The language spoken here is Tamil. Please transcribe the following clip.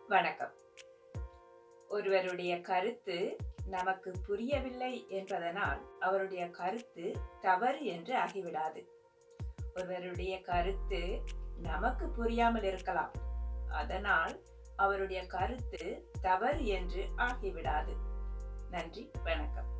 வணக்கம். ஒருவருடைய கருத்து நமக்கு புரியவில்லை என்பதனால் அவருடைய கருத்து தவறு என்று ஆகிவிடாது. ஒருவருடைய கருத்து நமக்கு புரியாமல் இருக்கலாம், அதனால் அவருடைய கருத்து தவறு என்று ஆகிவிடாது. நன்றி, வணக்கம்.